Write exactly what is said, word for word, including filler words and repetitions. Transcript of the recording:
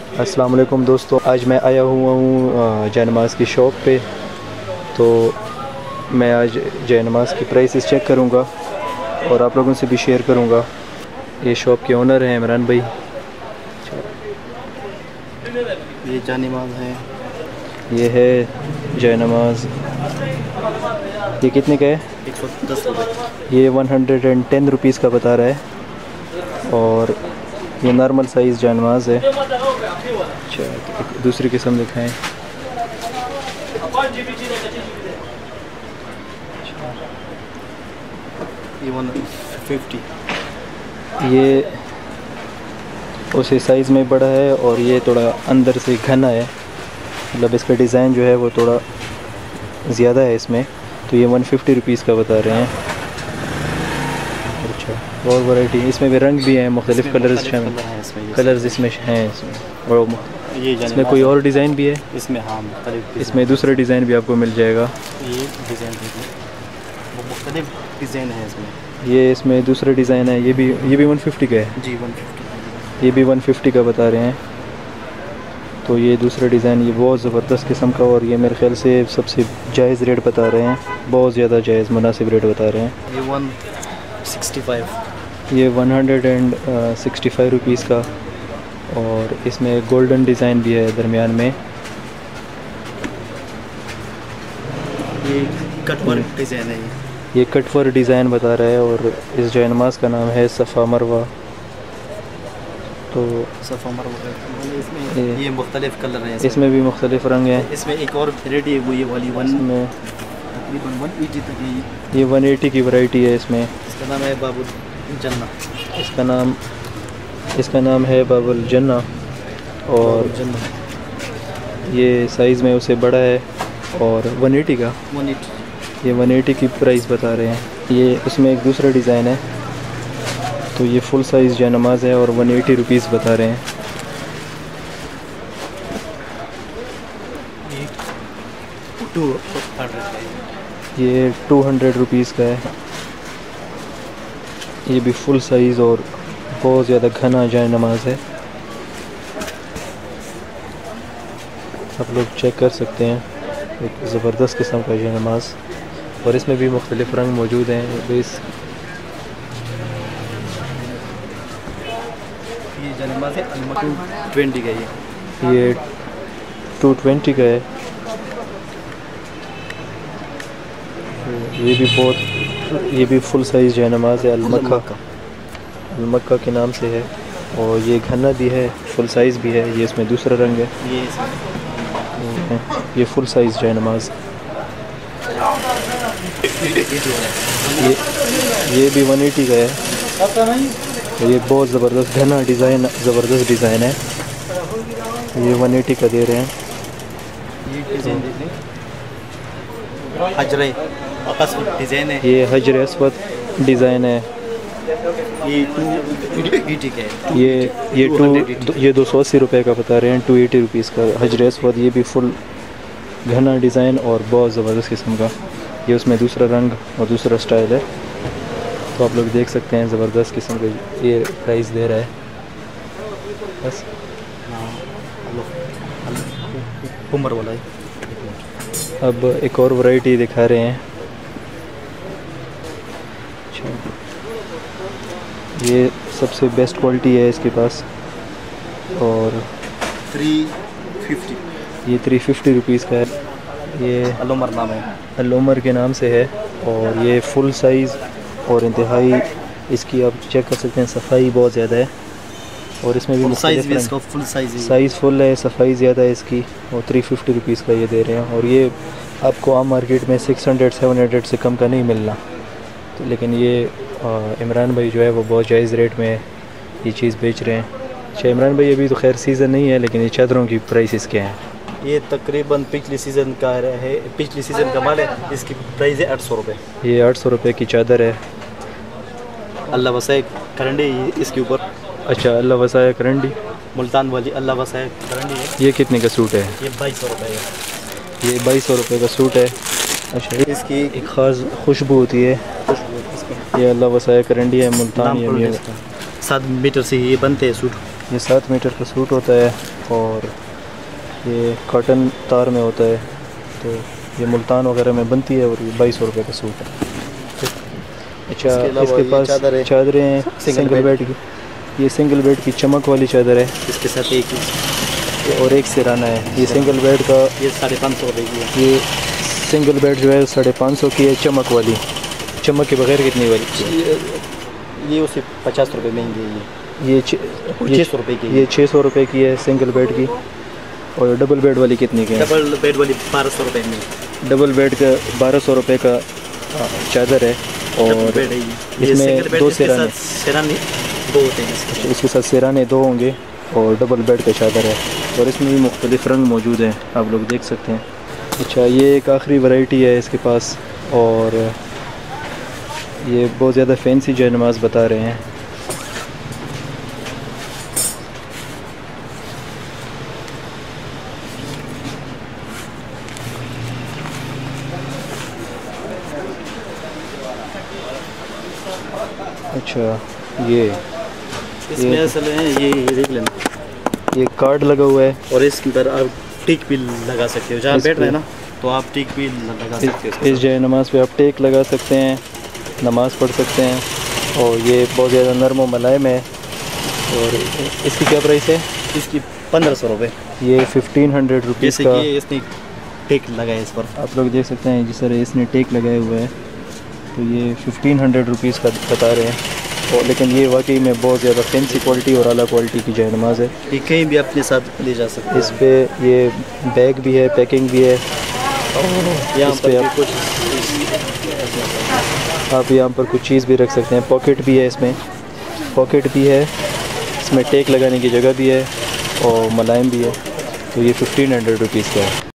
अस्सलाम वालेकुम दोस्तों, आज मैं आया हुआ हूँ जयनमाज़ की शॉप पे। तो मैं आज जयनमाज़ की प्राइसेस चेक करूँगा और आप लोगों से भी शेयर करूँगा। ये शॉप के ओनर हैं इमरान भाई। ये जयनमाज़ है, ये है जयनमाज़। ये कितने का है? एक सौ दस रुपये। ये one hundred and ten rupees का बता रहा है और ये नॉर्मल साइज़ जयनमाज़ है। अच्छा, तो दूसरी किस्म दिखाएं। ये वन फिफ्टी। ये उसी साइज़ में बड़ा है और ये थोड़ा अंदर से घना है, मतलब इसका डिज़ाइन जो है वो थोड़ा ज़्यादा है इसमें। तो ये वन फिफ्टी रुपीज़ का बता रहे हैं। अच्छा, और वैरायटी इसमें भी रंग भी हैं, मुख्तलिफ़ कलर्स शामिल कलर्स इसमें हैं इसमें। और ये इसमें कोई और डिज़ाइन भी है? इसमें हाँ मुख्तलिफ, इसमें दूसरा डिज़ाइन भी आपको मिल जाएगा। ये डिज़ाइन वो मुख्तलिफ डिज़ाइन है इसमें। ये इसमें दूसरा डिज़ाइन है, ये भी ये भी वन फिफ्टी का है। जी वन फिफ्टी, ये भी वन फिफ्टी का बता रहे हैं। तो ये दूसरा डिज़ाइन ये बहुत ज़बरदस्त किस्म का, और ये मेरे ख्याल से सबसे जायज़ रेट बता रहे हैं, बहुत ज़्यादा जायज़ मुनासिब रेट बता रहे हैं। ये वन सिक्सटी फाइव, ये one hundred and sixty five rupees का, और इसमें गोल्डन डिज़ाइन भी है दरमियान में। ये कटवर्क डिज़ाइन है। ये कटवर्क डिज़ाइन बता रहा है और इस जयनमाज़ का नाम है सफ़ा मरवा। तो सफ़ा मरवा इसमें ये, ये मुख्तलिफ कलर हैं, इसमें, इसमें भी मुख्तलिफ रंग हैं। इसमें एक और वैरायटी है वो ये वाली वन में तकरीबन वन एटी तक है। ये वन एटी की वैरायटी है इसमें। इसका नाम है बाबुल जन्ना। इसका नाम इसका नाम है बाबुल जन्ना, और जन्ना ये साइज़ में उससे बड़ा है और वन एटी का वन एटी ये वन एटी की प्राइस बता रहे हैं। ये उसमें एक दूसरा डिज़ाइन है, तो ये फुल साइज़ जयनमाज़ है और वन एटी रुपीज़ बता रहे हैं। टू हंड्रेड ये टू हंड्रेड रुपीज़ का है। ये भी फुल साइज़ और बहुत ज़्यादा घना जयनमाज़ है, आप लोग चेक कर सकते हैं। एक ज़बरदस्त किस्म का जयनमाज़, और इसमें भी मुख्तलिफ़ रंग मौजूद हैं। बेस ये जयनमाज़ है टू ट्वेंटी का। ये ये टू ट्वेंटी का है। ये भी बहुत ये भी फुल साइज़ जयनमाज़ है, अलमक्का अलमक्का के नाम से है, और ये घना भी है, फुल साइज़ भी है। ये इसमें दूसरा रंग है। ये ये फुल साइज़ जयनमाज़। ये ये भी वन एटी का है। ये बहुत ज़बरदस्त घना डिज़ाइन ज़बरदस्त डिज़ाइन है। ये वन एटी का दे रहे हैं। ये डिज़ाइन देख लें, हजरे डिज़ाइन है। ये हजर अस्वद डिज़ाइन है। ये टू एटी का है। ये ये टू ये दो सौ अस्सी रुपये का बता रहे हैं, टू एटी रुपीज़ का हजर अस्वद। ये भी फुल घना डिज़ाइन और बहुत ज़बरदस्त किस्म का। ये उसमें दूसरा रंग और दूसरा स्टाइल है, तो आप लोग देख सकते हैं ज़बरदस्त किस्म का ये प्राइस दे रहा है। बस उमर वाला है। अब एक और वैरायटी दिखा रहे हैं। अच्छा, ये सबसे बेस्ट क्वालिटी है इसके पास, और थ्री फिफ्टी ये थ्री फिफ्टी रुपीज़ का है। ये अलोमर नाम है, अलोमर के नाम से है, और ये फुल साइज़ और इंतहाई इसकी आप चेक कर सकते हैं, सफाई बहुत ज़्यादा है, और इसमें भी साइज़ भी इसका फुल साइज़ है। साइज़ फुल है, सफाई ज़्यादा है इसकी, और थ्री फिफ्टी रुपीज़ का ये दे रहे हैं। और ये आपको आम मार्केट में सिक्स हंड्रेड सेवन हंड्रेड से कम का नहीं मिलना। तो लेकिन ये इमरान भाई जो है वो बहुत जायज़ रेट में ये चीज़ बेच रहे हैं। अच्छा इमरान भाई, अभी तो खैर सीज़न नहीं है, लेकिन ये चादरों की प्राइसेस क्या हैं? ये तकरीबन पिछले सीज़न का है, पिछले सीज़न का माल है। इसकी प्राइस है आठ सौ रुपये। ये आठ सौ रुपये की चादर है। अल्लाह वसाए करंडी इसके ऊपर। अच्छा, अल्लाह वसाया करंडी मुल्तान वाली अल्लाह वसाए करंडी है। ये कितने का सूट है? ये बाईस सौ रुपये है। ये बाईस सौ रुपये का सूट है। अच्छा, इसकी एक ख़ास खुशबू होती है। ये अल्लाह वसाया करंडी है, मुल्तान। ये सात मीटर से ये बनते हैं सूट। ये सात मीटर का सूट होता है और ये कॉटन तार में होता है, तो ये मुल्तान वगैरह में बनती है और ये बाईस सौ रुपये का सूट है। अच्छा, इसके, इसके पास चादरें हैं सिंगल बेड की। ये सिंगल बेड की चमक वाली चादर है, इसके साथ एक ही और एक सिराना है। ये सिंगल बेड का ये साढ़े पाँच सौ रुपये की है। ये सिंगल बेड जो है साढ़े पाँच सौ की है, चमक वाली। चमक के बगैर कितनी वाली? ये, ये उसे पचास रुपये महंगी है। ये ये छः सौ रुपये की ये छः सौ रुपये की है सिंगल बेड की। और डबल बेड वाली कितनी की है? डबल बेड वाली बारह सौ रुपये में। डबल बेड का बारह सौ रुपये का चादर है और बेड है ये। इसमें दो सिराने सिराने दो होते हैं इसके। इसके साथ सिराने दो होंगे और डबल बेड का चादर है, और इसमें भी मुख्तलिफ़ रंग मौजूद हैं, आप लोग देख सकते हैं। अच्छा, ये एक आखिरी वैरायटी है इसके पास, और ये बहुत ज़्यादा फैंसी जो नमाज बता रहे हैं। अच्छा, ये इसमें असल है ये देख लेना, ये कार्ड लगा हुआ है और इसके ऊपर आप टिक भी लगा सकते हो। जहाँ बैठ रहे हैं ना, तो आप टिक भी लगा सकते हो। इस जय नमाज पे आप टेक लगा सकते हैं, नमाज़ पढ़ सकते हैं, और ये बहुत ज़्यादा नरम और मुलायम है। और इसकी क्या प्राइस है? इसकी पंद्रह सौ रुपये। ये फिफ्टीन हंड्रेड रुपीज़ का। इसने टेक लगाया इस पर, आप लोग देख सकते हैं जिस तरह इसने टेक लगाए हुए है, तो ये फिफ्टीन हंड्रेड रुपीज़ का बता रहे हैं। और लेकिन ये वाकई में बहुत ज़्यादा फैंसी क्वालिटी और आला क्वालिटी की जय नमाज है। ये कहीं भी अपने साथ ले जा सकते हैं। इस पे ये बैग भी है, पैकिंग भी है, यहाँ इस पे पर आप कुछ आप यहाँ पर कुछ चीज़ भी रख सकते हैं। पॉकेट भी है, इसमें पॉकेट भी है, इसमें टेक लगाने की जगह भी है और मुलायम भी है। तो ये फिफ्टीन हंड्रेड रुपीज़ का है।